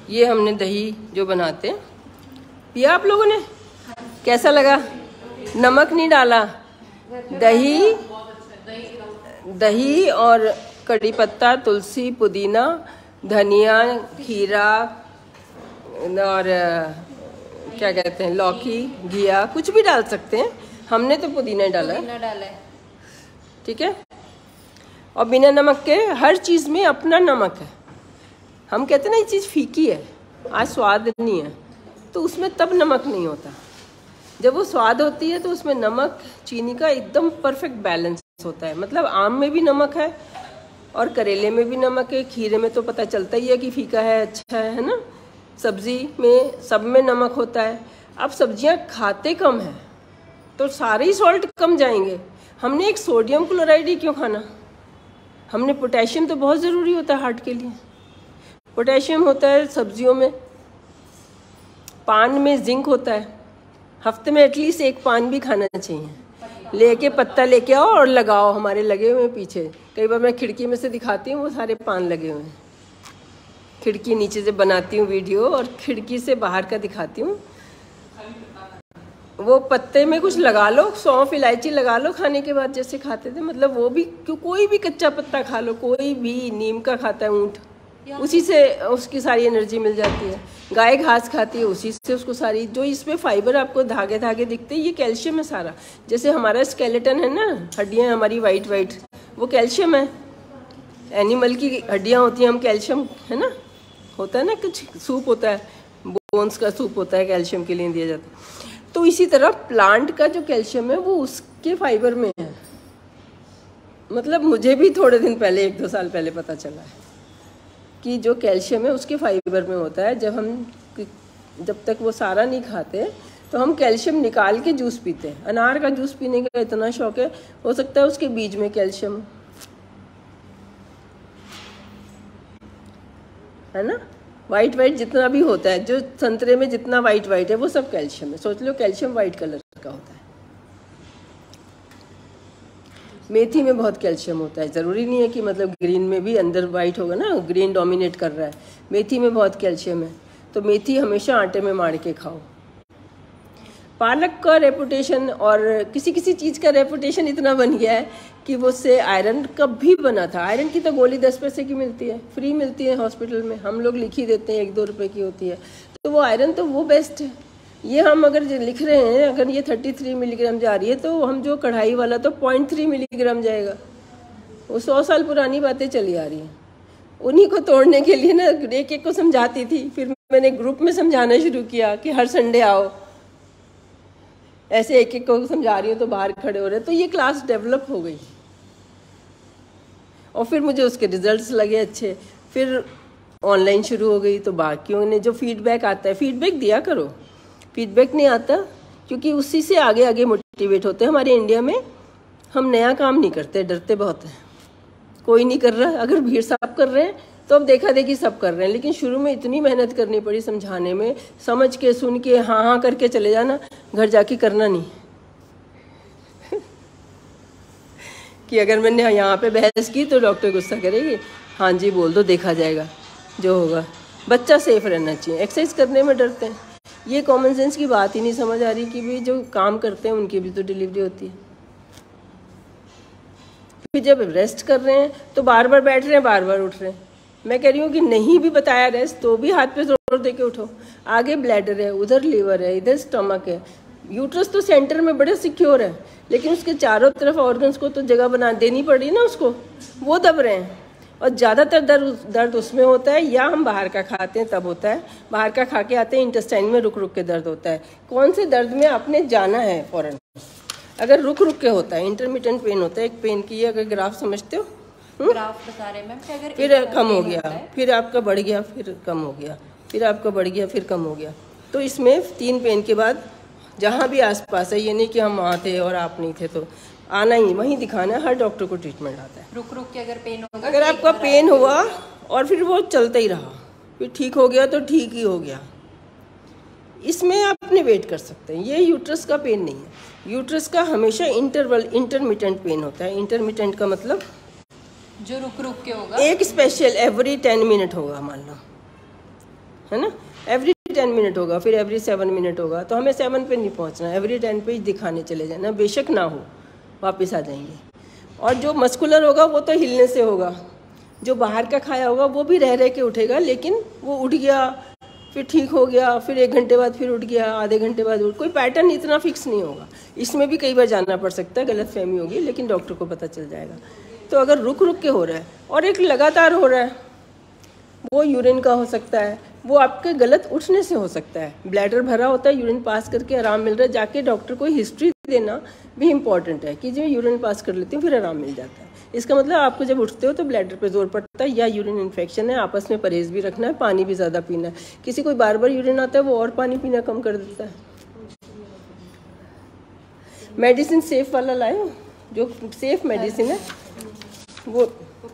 ये हमने दही जो बनाते हैं पिया आप लोगों ने, कैसा लगा? नमक नहीं डाला, दही और कड़ी पत्ता, तुलसी, पुदीना, धनिया, खीरा और क्या कहते हैं लौकी, घिया, कुछ भी डाल सकते हैं। हमने तो पुदीना डाला है, ठीक है। और बिना नमक के हर चीज़ में अपना नमक है। हम कहते हैं ना ये चीज़ फीकी है, आज स्वाद नहीं है, तो उसमें तब नमक नहीं होता। जब वो स्वाद होती है तो उसमें नमक चीनी का एकदम परफेक्ट बैलेंस होता है। मतलब आम में भी नमक है और करेले में भी नमक है, खीरे में तो पता चलता ही है कि फीका है, अच्छा है ना। सब्जी में सब में नमक होता है। अब सब्जियां खाते कम है तो सारे ही सॉल्ट कम जाएंगे। हमने एक सोडियम क्लोराइड ही क्यों खाना? हमने पोटेशियम तो बहुत ज़रूरी होता है हार्ट के लिए। पोटेशियम होता है सब्जियों में, पान में जिंक होता है। हफ्ते में एटलीस्ट एक पान भी खाना चाहिए। लेके पत्ता लेके आओ और लगाओ, हमारे लगे हुए हैं पीछे। कई बार मैं खिड़की में से दिखाती हूँ, वो सारे पान लगे हुए हैं। खिड़की नीचे से बनाती हूँ वीडियो और खिड़की से बाहर का दिखाती हूँ। वो पत्ते में कुछ लगा लो, सौंफ इलायची लगा लो खाने के बाद, जैसे खाते थे। मतलब वो भी कोई भी कच्चा पत्ता खा लो, कोई भी, नीम का खाता है ऊँट, उसी से उसकी सारी एनर्जी मिल जाती है। गाय घास खाती है, उसी से उसको सारी, जो इसमें फाइबर आपको धागे धागे दिखते हैं, ये कैल्शियम है सारा। जैसे हमारा स्केलेटन है ना, हड्डियाँ हमारी वाइट वाइट, वो कैल्शियम है। एनिमल की हड्डियाँ होती हैं, हम कैल्शियम है ना, होता है ना, कुछ सूप होता है, बोन्स का सूप होता है, कैल्शियम के लिए दिया जाता है। तो इसी तरह प्लांट का जो कैल्शियम है वो उसके फाइबर में है। मतलब मुझे भी थोड़े दिन पहले, 1-2 साल पहले पता चला है कि जो कैल्शियम है उसके फाइबर में होता है। जब तक वो सारा नहीं खाते तो हम कैल्शियम निकाल के जूस पीते हैं। अनार का जूस पीने का इतना शौक है, हो सकता है उसके बीज में कैल्शियम है ना। वाइट जितना भी होता है, जो संतरे में जितना वाइट है वो सब कैल्शियम है। सोच लो कैल्शियम वाइट कलर का होता है। मेथी में बहुत कैल्शियम होता है। ज़रूरी नहीं है कि मतलब ग्रीन में भी अंदर वाइट होगा ना, ग्रीन डोमिनेट कर रहा है। मेथी में बहुत कैल्शियम है, तो मेथी हमेशा आटे में मार के खाओ। पालक का रेपुटेशन और किसी चीज़ का रेपुटेशन इतना बन गया है कि वो से आयरन कब भी बना था। आयरन की तो गोली 10 पैसे की मिलती है, फ्री मिलती है हॉस्पिटल में, हम लोग लिख ही देते हैं, 1-2 रुपए की होती है। तो वो आयरन तो वो बेस्ट है। ये हम अगर लिख रहे हैं, अगर ये 33 मिलीग्राम जा रही है, तो हम जो कढ़ाई वाला तो 0.3 मिलीग्राम जाएगा। वो 100 साल पुरानी बातें चली आ रही हैं। उन्हीं को तोड़ने के लिए ना एक को समझाती थी। फिर मैंने ग्रुप में समझाना शुरू किया कि हर संडे आओ, ऐसे एक को समझा रही हूँ तो बाहर खड़े हो रहे। तो ये क्लास डेवलप हो गई और फिर मुझे उसके रिजल्ट्स लगे अच्छे। फिर ऑनलाइन शुरू हो गई, तो बाकियों ने जो फीडबैक आता है, फीडबैक दिया करो। फीडबैक नहीं आता क्योंकि उसी से आगे आगे मोटिवेट होते हैं। हमारे इंडिया में हम नया काम नहीं करते, डरते बहुत हैं। कोई नहीं कर रहा, अगर भीड़ साफ कर रहे हैं तो अब देखा देखी सब कर रहे हैं। लेकिन शुरू में इतनी मेहनत करनी पड़ी समझाने में, समझ के सुन के हाँ करके चले जाना, घर जाके करना नहीं। कि अगर मैंने यहाँ पे बहस की तो डॉक्टर गुस्सा करेगी। हाँ जी बोल दो, देखा जाएगा जो होगा। बच्चा सेफ रहना चाहिए। एक्सरसाइज करने में डरते हैं, ये कॉमन सेंस की बात ही नहीं समझ आ रही कि भी जो काम करते हैं उनकी भी तो डिलीवरी होती है। फिर जब रेस्ट कर रहे हैं तो बार बार बैठ रहे हैं, बार बार उठ रहे हैं। मैं कह रही हूँ कि नहीं भी बताया रेस्ट तो भी हाथ पे जोर दे के उठो। आगे ब्लैडर है, उधर लीवर है, इधर स्टमक है। यूट्रस तो सेंटर में बड़े सिक्योर है, लेकिन उसके चारों तरफ ऑर्गन्स को तो जगह बना देनी पड़ी ना उसको, वो दब रहे हैं। और ज़्यादातर दर्द उसमें होता है, या हम बाहर का खाते हैं तब होता है। बाहर का खा के आते हैं, इंटेस्टाइन में रुक रुक के दर्द होता है। कौन से दर्द में आपने जाना है फौरन? अगर रुक रुक के होता है, इंटरमिटेंट पेन होता है। एक पेन की अगर ग्राफ समझते हो, ग्राफ बता रहे मैम, अगर फिर कम हो गया, फिर आपका बढ़ गया, फिर कम हो गया, फिर आपका बढ़ गया, फिर कम हो गया। तो इसमें 3 पेन के बाद जहाँ भी आसपास है, ये नहीं कि हम वहाँ थे और आप नहीं थे, तो आना ही वहीं दिखाना है। हर डॉक्टर को ट्रीटमेंट आता है। रुक रुक के अगर पेन होगा, अगर आपका पेन हुआ और फिर वो चलता ही रहा, फिर ठीक हो गया तो ठीक ही हो गया, इसमें आप अपने वेट कर सकते हैं। ये यूट्रस का पेन नहीं है। यूट्रस का हमेशा इंटरमिटेंट पेन होता है। इंटरमिटेंट का मतलब जो रुक रुक के होगा, एक स्पेशल एवरी 10 मिनट होगा मान लो, है ना। एवरी 10 मिनट होगा, फिर एवरी 7 मिनट होगा, तो हमें 7 पे नहीं पहुंचना, एवरी 10 पे ही दिखाने चले जाना, बेशक ना हो, वापस आ जाएंगे। और जो मस्कुलर होगा वो तो हिलने से होगा, जो बाहर का खाया होगा वो भी रह रह के उठेगा, लेकिन वो उठ गया फिर ठीक हो गया, फिर 1 घंटे बाद फिर उठ गया, आधे घंटे बाद उठ, कोई पैटर्न इतना फिक्स नहीं होगा। इसमें भी कई बार जाना पड़ सकता है, गलत फहमी होगी, लेकिन डॉक्टर को पता चल जाएगा। तो अगर रुक रुक के हो रहा है और एक लगातार हो रहा है, वो यूरिन का हो सकता है, वो आपके गलत उठने से हो सकता है। ब्लैडर भरा होता है, यूरिन पास करके आराम मिल रहा है, जाके डॉक्टर को हिस्ट्री देना भी इम्पॉर्टेंट है कि जो यूरिन पास कर लेती हूँ फिर आराम मिल जाता है। इसका मतलब आपको जब उठते हो तो ब्लैडर पे जोर पड़ता है या यूरिन इन्फेक्शन है। आपस में परहेज भी रखना है, पानी भी ज़्यादा पीना है। किसी कोई बार बार यूरिन आता है वो और पानी पीना कम कर देता है। मेडिसिन सेफ वाला लाए, जो सेफ मेडिसिन है वो,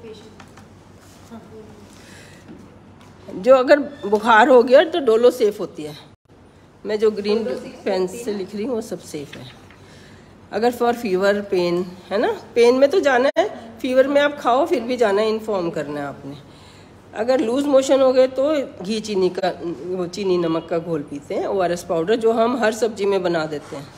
जो अगर बुखार हो गया तो डोलो सेफ होती है। मैं जो ग्रीन पेन से लिख रही हूँ वो सब सेफ है। अगर फॉर फीवर पेन है ना, पेन में तो जाना है, फीवर में आप खाओ फिर भी जाना है, इन्फॉर्म करना है आपने। अगर लूज मोशन हो गए तो घी चीनी का, वो चीनी नमक का घोल पीते हैं, ORS पाउडर, जो हम हर सब्जी में बना देते हैं।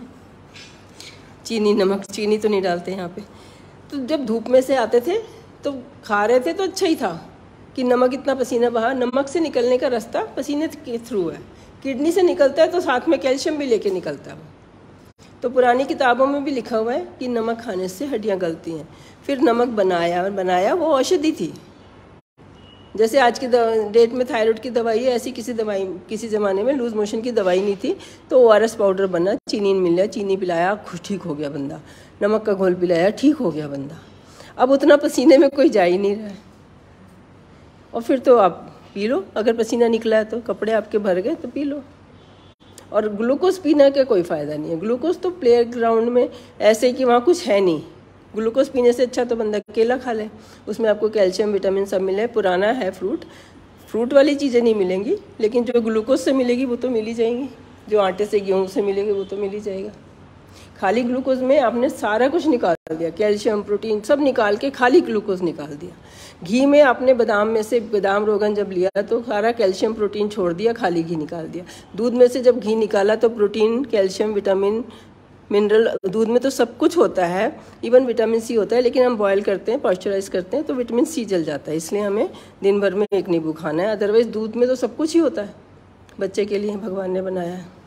चीनी नमक, चीनी तो नहीं डालते यहाँ पे। तो जब धूप में से आते थे तो खा रहे थे तो अच्छा ही था कि नमक इतना पसीना बहा। नमक से निकलने का रास्ता पसीने के थ्रू है, किडनी से निकलता है तो साथ में कैल्शियम भी लेके निकलता है। तो पुरानी किताबों में भी लिखा हुआ है कि नमक खाने से हड्डियां गलती हैं। फिर नमक बनाया और बनाया, वो औषधि थी। जैसे आज की डेट में थायराइड की दवाई है, ऐसी किसी ज़माने में लूज मोशन की दवाई नहीं थी, तो ORS पाउडर बना, चीनी मिला, चीनी पिलाया, ठीक हो गया बंदा। नमक का घोल पिलाया, ठीक हो गया बंदा। अब उतना पसीने में कोई जा ही नहीं रहा है, और फिर तो आप पी लो। अगर पसीना निकला है तो, कपड़े आपके भर गए तो पी लो। और ग्लूकोज पीने का कोई फ़ायदा नहीं है। ग्लूकोज तो प्ले ग्राउंड में ऐसे कि वहाँ कुछ है नहीं। ग्लूकोज पीने से अच्छा तो बंदा केला खा ले, उसमें आपको कैल्शियम विटामिन सब मिले। पुराना है फ्रूट वाली चीज़ें नहीं मिलेंगी, लेकिन जो ग्लूकोज से मिलेगी वो तो मिल ही जाएंगी, जो आटे से गेहूँ से मिलेगी वो तो मिल ही जाएगा। खाली ग्लूकोज में आपने सारा कुछ निकाल दिया, कैल्शियम प्रोटीन सब निकाल के खाली ग्लूकोज निकाल दिया। घी में आपने बादाम में से बादाम रोगन जब लिया तो सारा कैल्शियम प्रोटीन छोड़ दिया, खाली घी निकाल दिया। दूध में से जब घी निकाला तो प्रोटीन, कैल्शियम, विटामिन, मिनरल, दूध में तो सब कुछ होता है, इवन विटामिन C होता है, लेकिन हम बॉयल करते हैं, पॉइस्चराइज करते हैं तो विटामिन C जल जाता है, इसलिए हमें दिन भर में 1 नींबू खाना है। अदरवाइज दूध में तो सब कुछ ही होता है, बच्चे के लिए भगवान ने बनाया है।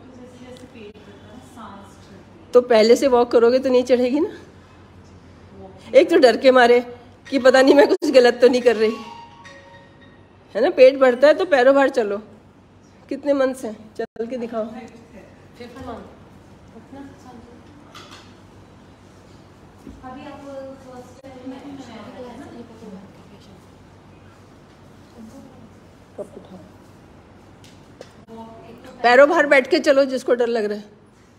तो पहले से वॉक करोगे तो नहीं चढ़ेगी ना। एक तो डर के मारे कि पता नहीं मैं कुछ गलत तो नहीं कर रही, है ना। पेट बढ़ता है तो पैरों बाहर चलो, कितने मन से चल के दिखाओ। पैरों बाहर बैठ के चलो, जिसको डर लग रहा है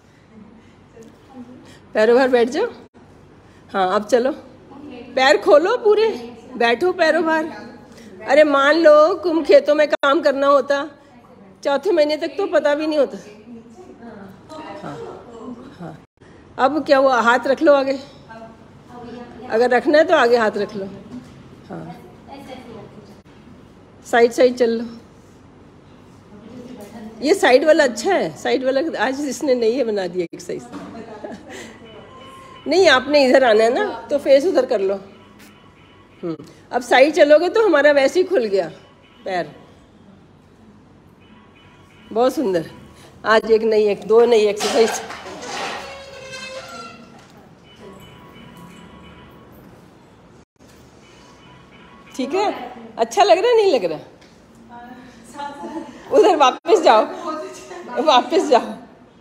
पैरों बाहर बैठ जाओ। हाँ अब चलो, पैर खोलो पूरे, बैठो पैरों बाहर। अरे मान लो तुम खेतों में काम करना होता, 4थे महीने तक तो पता भी नहीं होता। हाँ हाँ, अब क्या हुआ, हाथ रख लो आगे, अगर रखना है तो आगे हाथ रख लो। हाँ, साइड साइड चल लो। ये साइड वाला अच्छा है, साइड वाला आज इसने नहीं है बना दिया एक्सरसाइज। नहीं, आपने इधर आना है ना, तो फेस उधर कर लो। अब साइड चलोगे तो हमारा वैसे ही खुल गया पैर, बहुत सुंदर। आज दो नई एक्सरसाइज। ठीक है, अच्छा लग रहा है नहीं लग रहा? उधर वापस जाओ, वापस जाओ।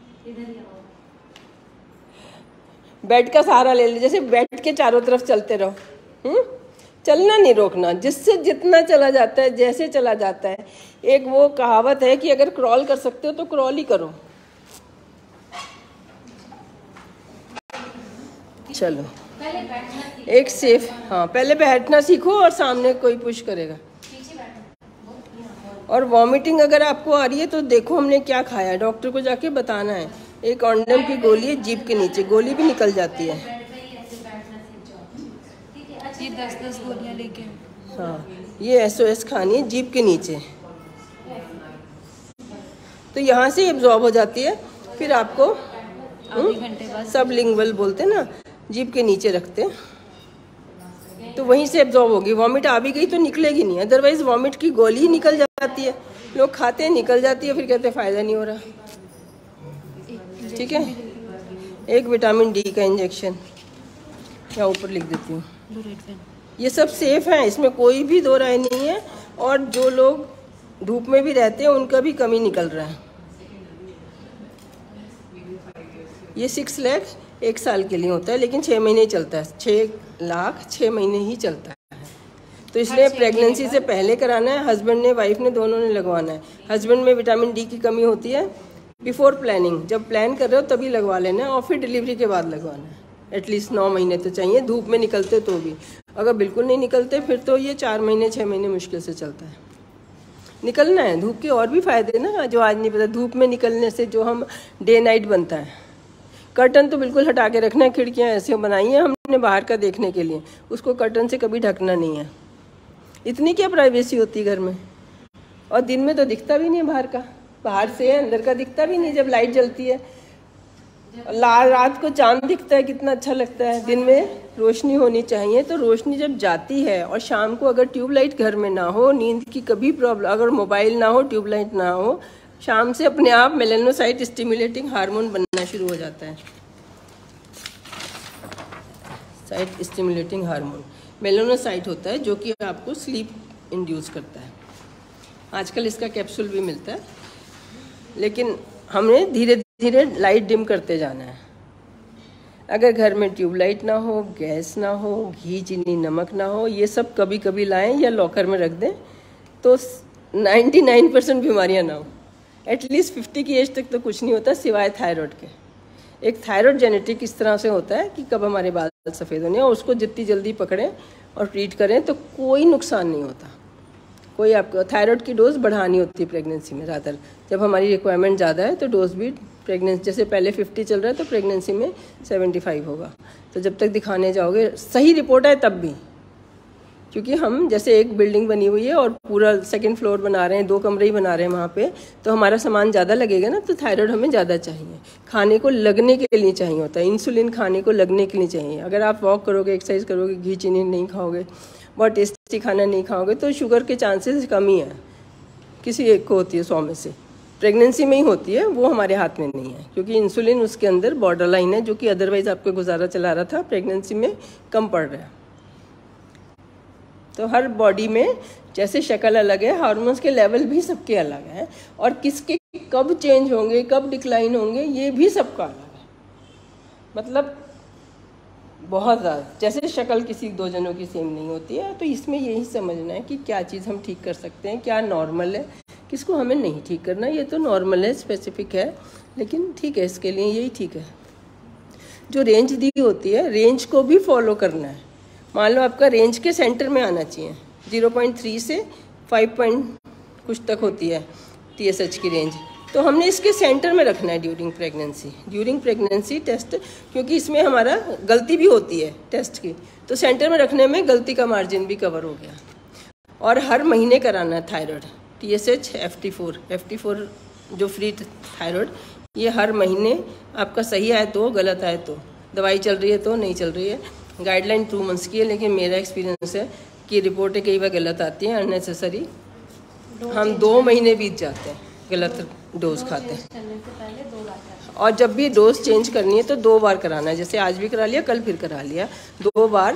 बेड का सहारा ले लो, जैसे बेड के चारों तरफ चलते रहो। चलना नहीं रोकना, जिससे जितना चला जाता है, जैसे चला जाता है। एक वो कहावत है कि अगर क्रॉल कर सकते हो तो क्रॉल ही करो। चलो एक सेफ, हाँ पहले बैठना सीखो और सामने कोई पुश करेगा। और वॉमिटिंग अगर आपको आ रही है तो देखो हमने क्या खाया, डॉक्टर को जाके बताना है। एक ऑन्डम की गोली है जीभ के नीचे, गोली भी निकल जाती है। ये 10-10 गोलियां लेके, हाँ ये SOS खानी है जीभ के नीचे। तो यहाँ से एब्जॉर्ब हो जाती है, फिर आपको आधे घंटे बाद सबलिंगुअल बोलते हैं ना, जीभ के नीचे रखते हैं, तो वहीं से एब्जॉर्ब होगी। वॉमिट आ भी गई तो निकलेगी नहीं, अदरवाइज वॉमिट की गोली ही निकल जाती है। लोग खाते हैं, निकल जाती है, फिर कहते हैं फ़ायदा नहीं हो रहा। ठीक है, एक विटामिन डी का इंजेक्शन यहाँ ऊपर लिख देती हूँ। ये सब सेफ है, इसमें कोई भी दो राय नहीं है। और जो लोग धूप में भी रहते हैं उनका भी कमी निकल रहा है। ये 6 लाख 1 साल के लिए होता है, लेकिन 6 महीने ही चलता है। 6 लाख 6 महीने ही चलता है। तो इसलिए प्रेगनेंसी से पहले कराना है। हस्बैंड ने, वाइफ ने, दोनों ने लगवाना है। हस्बैंड में विटामिन डी की कमी होती है, बिफोर प्लानिंग, जब प्लान कर रहे हो तभी लगवा लेना है, और फिर डिलीवरी के बाद लगवाना है। एटलीस्ट 9 महीने तो चाहिए, धूप में निकलते तो भी। अगर बिल्कुल नहीं निकलते फिर तो ये 4 महीने 6 महीने मुश्किल से चलता है। निकलना है, धूप के और भी फायदे ना जो आज नहीं पता। धूप में निकलने से जो हम डे नाइट बनता है। कर्टन तो बिल्कुल हटा के रखना है, खिड़कियाँ ऐसे बनाई हैं हमने बाहर का देखने के लिए, उसको कर्टन से कभी ढकना नहीं है। इतनी क्या प्राइवेसी होती है घर में। और दिन में तो दिखता भी नहीं है बाहर का, बाहर से अंदर का दिखता भी नहीं जब लाइट जलती है। रात को चांद दिखता है, कितना अच्छा लगता है। दिन में रोशनी होनी चाहिए। तो रोशनी जब जाती है, और शाम को अगर ट्यूबलाइट घर में ना हो, नींद की कभी प्रॉब्लम, अगर मोबाइल ना हो, ट्यूबलाइट ना हो, शाम से अपने आप मेलेनोसाइट स्टिमुलेटिंग हार्मोन बनना शुरू हो जाता है। साइट स्टिमुलेटिंग हार्मोन मेलेनोसाइट होता है, जो कि आपको स्लीप इंड्यूस करता है। आजकल इसका कैप्सूल भी मिलता है, लेकिन हमने धीरे धीरे लाइट डिम करते जाना है। अगर घर में ट्यूबलाइट ना हो, गैस ना हो, घी चीनी नमक ना हो, ये सब कभी कभी लाएं या लॉकर में रख दें, तो 99% बीमारियां ना हो। एटलीस्ट 50 की एज तक तो कुछ नहीं होता, सिवाय थायराइड के। एक थायराइड जेनेटिक इस तरह से होता है कि कब हमारे बाल सफ़ेद होने, और उसको जितनी जल्दी पकड़ें और ट्रीट करें तो कोई नुकसान नहीं होता। कोई आपको थायराइड की डोज बढ़ानी होती है प्रेगनेंसी में ज़्यादा। जब हमारी रिक्वायरमेंट ज़्यादा है तो डोज भी प्रेगनेंसी, जैसे पहले 50 चल रहा है तो प्रेगनेंसी में 75 होगा। तो जब तक दिखाने जाओगे, सही रिपोर्ट आए तब भी, क्योंकि हम जैसे एक बिल्डिंग बनी हुई है और पूरा 2nd फ्लोर बना रहे हैं, 2 कमरे ही बना रहे हैं वहाँ पे, तो हमारा सामान ज़्यादा लगेगा ना, तो थायराइड हमें ज़्यादा चाहिए। खाने को लगने के लिए चाहिए होता है, इंसुलिन खाने को लगने के लिए चाहिए। अगर आप वॉक करोगे, एक्सरसाइज करोगे, घी चीनी नहीं खाओगे, बहुत टेस्टी खाना नहीं खाओगे, तो शुगर के चांसेस कम ही है। किसी एक को होती है 100 में से, प्रेगनेंसी में ही होती है, वो हमारे हाथ में नहीं है, क्योंकि इंसुलिन उसके अंदर बॉर्डर लाइन है, जो कि अदरवाइज आपको गुजारा चला रहा था, प्रेगनेंसी में कम पड़ रहा है। तो हर बॉडी में जैसे शक्ल अलग है, हार्मोन्स के लेवल भी सबके अलग हैं, और किसके कब चेंज होंगे, कब डिक्लाइन होंगे, ये भी सबका अलग है। मतलब बहुत ज़्यादा, जैसे शक्ल किसी 2 जनों की सेम नहीं होती है। तो इसमें यही समझना है कि क्या चीज़ हम ठीक कर सकते हैं, क्या नॉर्मल है, किसको हमें नहीं ठीक करना। ये तो नॉर्मल है, स्पेसिफिक है, लेकिन ठीक है, इसके लिए यही ठीक है। जो रेंज दी होती है, रेंज को भी फॉलो करना है। मान लो आपका रेंज के सेंटर में आना चाहिए, 0.3 से 5 कुछ तक होती है TSH की रेंज, तो हमने इसके सेंटर में रखना है ड्यूरिंग प्रेगनेंसी टेस्ट, क्योंकि इसमें हमारा गलती भी होती है टेस्ट की, तो सेंटर में रखने में गलती का मार्जिन भी कवर हो गया। और हर महीने कराना है थायराइड, TSH, FT4 जो फ्री थायराइड, ये हर महीने आपका सही आए तो, गलत आए तो, दवाई चल रही है तो, नहीं चल रही है। गाइडलाइन 2 मंथ्स की है, लेकिन मेरा एक्सपीरियंस है कि रिपोर्टें कई बार गलत आती हैं अननेसेसरी। हम 2 महीने बीत जाते हैं गलत डोज खाते हैं। और जब भी डोज चेंज करनी है तो 2 बार कराना है, जैसे आज भी करा लिया, कल फिर करा लिया, 2 बार,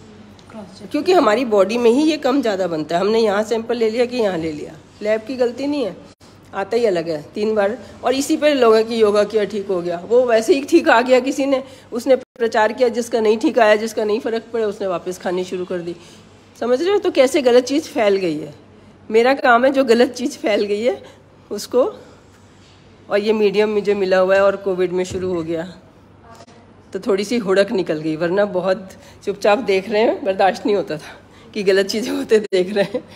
क्योंकि हमारी बॉडी में ही ये कम ज़्यादा बनता है। हमने यहाँ सैंपल ले लिया कि यहाँ ले लिया, लैब की गलती नहीं है, आता ही अलग है 3 बार। और इसी पर लोग कि योगा किया ठीक हो गया, वो वैसे ही ठीक आ गया, किसी ने उसने प्रचार किया, जिसका नहीं ठीक आया, जिसका नहीं फ़र्क पड़ा, उसने वापस खानी शुरू कर दी। समझ रहे हो तो कैसे गलत चीज़ फैल गई है। मेरा काम है जो गलत चीज़ फैल गई है उसको, और ये मीडियम मुझे मिला हुआ है, और कोविड में शुरू हो गया तो थोड़ी सी हुड़क निकल गई, वरना बहुत चुपचाप देख रहे हैं, बर्दाश्त नहीं होता था कि गलत चीज़ें होते देख रहे हैं।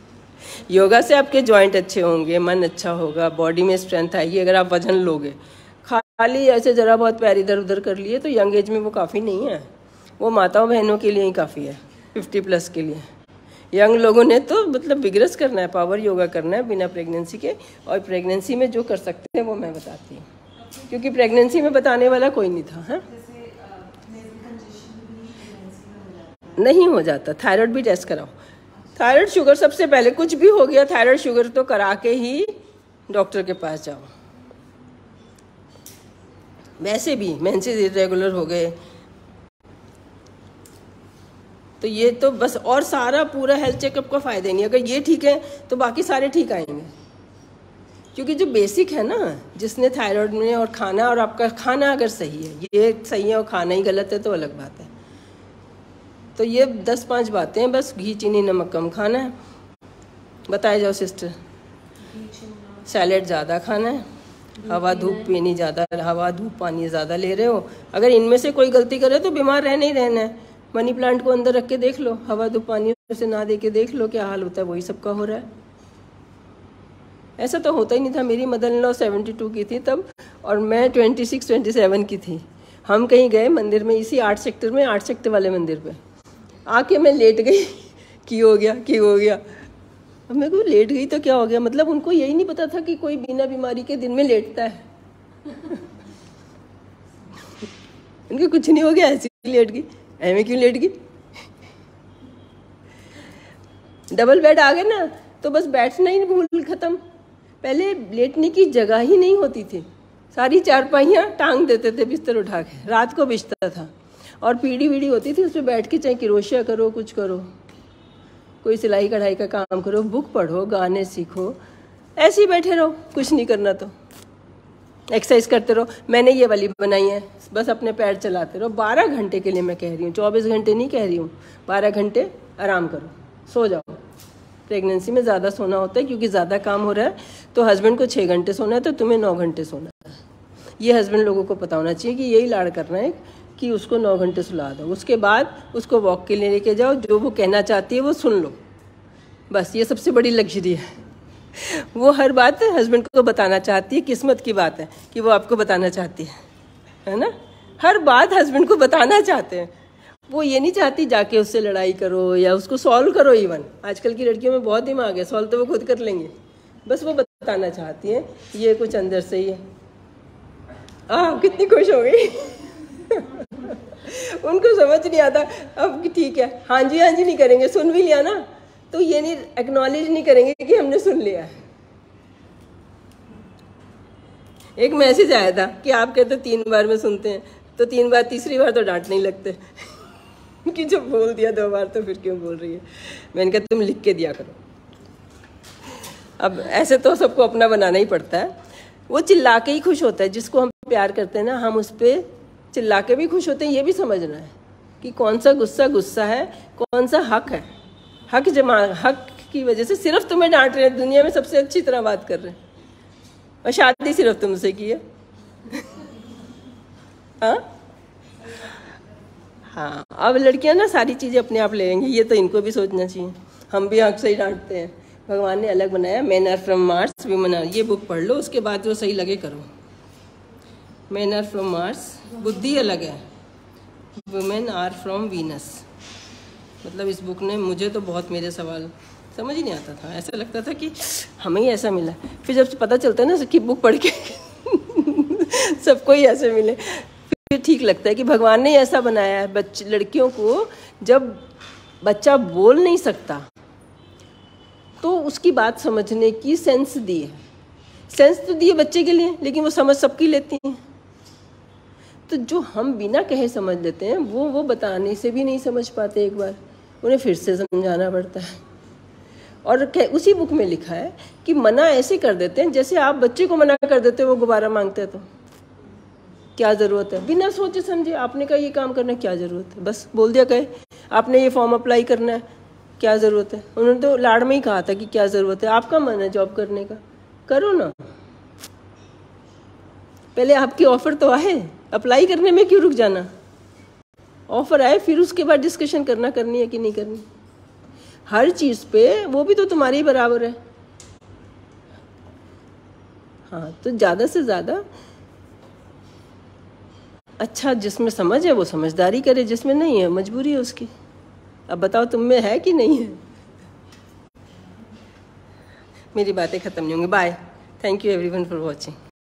योगा से आपके जॉइंट अच्छे होंगे, मन अच्छा होगा, बॉडी में स्ट्रेंथ आएगी। अगर आप वजन लोगे, खाली ऐसे ज़रा बहुत पैर इधर उधर कर लिए तो यंग एज में वो काफ़ी नहीं है, वो माताओं बहनों के लिए ही काफ़ी है, 50+ के लिए। यंग लोगों ने तो मतलब विग्रस करना है, पावर योगा करना है बिना प्रेगनेंसी के। और प्रेगनेंसी में जो कर सकते हैं वो मैं बताती हूँ, क्योंकि प्रेगनेंसी में बताने वाला कोई नहीं था। हाँ, नहीं हो जाता। थायराइड भी टेस्ट कराओ। थायराइड शुगर सबसे पहले, कुछ भी हो गया थायराइड शुगर तो करा के ही डॉक्टर के पास जाओ। वैसे भी मेंसेस इरेगुलर हो गए तो ये तो बस, और सारा पूरा हेल्थ चेकअप का फायदा नहीं। अगर ये ठीक है तो बाकी सारे ठीक आएंगे, क्योंकि जो बेसिक है ना, जिसने थायराइड में, और खाना, और आपका खाना अगर सही है, ये सही है और खाना ही गलत है तो अलग बात है। तो ये 10-5 बातें, बस घी चीनी नमक कम खाना है। बताया जाओ सिस्टर। सैलेड ज़्यादा खाना है, हवा धूप पीनी ज़्यादा, हवा धूप पानी ज़्यादा ले रहे हो। अगर इनमें से कोई गलती करे तो बीमार रहना ही रहना है। मनी प्लांट को अंदर रख के देख लो, हवा धूप पानी से ना दे के देख लो क्या हाल होता है। वही सबका हो रहा है। ऐसा तो होता ही नहीं था। मेरी मदर इन लॉ 72 की थी तब, और मैं 26-27 की थी। हम कहीं गए मंदिर में, इसी 8 सेक्टर में, 8 सेक्टर वाले मंदिर पे आके मैं लेट गई कि हो गया, कि हो गया। अब मेरे को लेट गई तो क्या हो गया, मतलब उनको यही नहीं पता था कि कोई बिना बीमारी के दिन में लेटता है। उनको कुछ नहीं हो गया, ऐसी लेट गई। ऐਵੇਂ क्यों लेट गई? डबल बेड आ गए ना तो बस बैठना ही भूल खत्म। पहले लेटने की जगह ही नहीं होती थी, सारी चारपाइयाँ टांग देते थे बिस्तर उठा के, रात को बिछता था। और पीढ़ी वीढ़ी होती थी, उस पर बैठ के चाहे क्रोशिया करो, कुछ करो, कोई सिलाई कढ़ाई का काम करो, बुक पढ़ो, गाने सीखो, ऐसे ही बैठे रहो, कुछ नहीं करना तो एक्सरसाइज करते रहो। मैंने ये वाली बनाई है, बस अपने पैर चलाते रहो। 12 घंटे के लिए मैं कह रही हूँ, 24 घंटे नहीं कह रही हूँ। 12 घंटे आराम करो, सो जाओ। प्रेगनेंसी में ज़्यादा सोना होता है क्योंकि ज़्यादा काम हो रहा है। तो हस्बैंड को 6 घंटे सोना है तो तुम्हें 9 घंटे सोना है। ये हस्बैंड लोगों को पता होना चाहिए कि यही लाड़ करना है कि उसको 9 घंटे सुला दो। उसके बाद उसको वॉक के लिए लेके जाओ, जो वो कहना चाहती है वो सुन लो। बस ये सबसे बड़ी लग्जरी है। वो हर बात हस्बैंड को बताना चाहती है। किस्मत की बात है कि वो आपको बताना चाहती है ना। हर बात हस्बैंड को बताना चाहते हैं। वो ये नहीं चाहती जाके उससे लड़ाई करो या उसको सॉल्व करो। इवन आजकल की लड़कियों में बहुत दिमाग है, सॉल्व तो वो खुद कर लेंगे, बस वो बताना चाहती है। ये कुछ अंदर से ही है। कितनी खुश हो गई। उनको समझ नहीं आता अब कि ठीक है, हाँ जी नहीं करेंगे। सुन भी लिया ना तो ये नहीं एक्नॉलेज नहीं करेंगे कि हमने सुन लिया है। एक मैसेज आया था कि आप कहते 3 बार में सुनते हैं, तो 3 बार, तीसरी बार तो डांट नहीं लगते कि जब बोल दिया 2 बार तो फिर क्यों बोल रही है। मैंने कहा तुम लिख के दिया करो। अब ऐसे तो सबको अपना बनाना ही पड़ता है। वो चिल्ला के ही खुश होता है। जिसको हम प्यार करते हैं ना, हम उस पर चिल्ला के भी खुश होते हैं। ये भी समझना है कि कौन सा गुस्सा है, कौन सा हक है। हक की वजह से सिर्फ तुम्हें डांट रहे हैं, दुनिया में सबसे अच्छी तरह बात कर रहे हैं, और शादी सिर्फ तुमसे की है। हाँ, अब लड़कियां ना सारी चीज़ें अपने आप ले लेंगी। ये तो इनको भी सोचना चाहिए। हम भी हक से ही डांटते हैं। भगवान ने अलग बनाया। Man are from Mars, women are. ये बुक पढ़ लो, उसके बाद जो सही लगे करो। मैन आर फ्रॉम मार्स, बुद्धि अलग है। Women are from Venus. मतलब इस बुक ने मुझे तो बहुत, मेरे सवाल समझ ही नहीं आता था। ऐसा लगता था कि हमें ही ऐसा मिला। फिर जब पता चलता है ना कि बुक पढ़ के सबको ही ऐसे मिले, फिर ठीक लगता है कि भगवान ने ऐसा बनाया है। लड़कियों को जब बच्चा बोल नहीं सकता तो उसकी बात समझने की सेंस दी है। सेंस तो दी है बच्चे के लिए, लेकिन वो समझ सबकी लेती हैं। तो जो हम बिना कहे समझ लेते हैं, वो बताने से भी नहीं समझ पाते। एक बार उन्हें फिर से समझाना पड़ता है। और उसी बुक में लिखा है कि मना ऐसे कर देते हैं जैसे आप बच्चे को मना कर देते हो, वो गुब्बारा मांगते हैं तो क्या ज़रूरत है। बिना सोचे समझे आपने कहा ये काम करना, क्या ज़रूरत है। बस बोल दिया, कहे आपने ये फॉर्म अप्लाई करना है, क्या ज़रूरत है। उन्होंने तो लाड़ में ही कहा था कि क्या ज़रूरत है, आपका मन है जॉब करने का, करो ना। पहले आपकी ऑफर तो आए, अप्लाई करने में क्यों रुक जाना। ऑफर आए फिर उसके बाद डिस्कशन करना, करनी है कि नहीं करनी। हर चीज़ पे वो भी तो तुम्हारे ही बराबर है। हाँ, तो ज़्यादा से ज़्यादा अच्छा, जिसमें समझ है वो समझदारी करे, जिसमें नहीं है मजबूरी है उसकी। अब बताओ तुम में है कि नहीं है। मेरी बातें ख़त्म नहीं होंगी। Bye, thank you everyone for watching.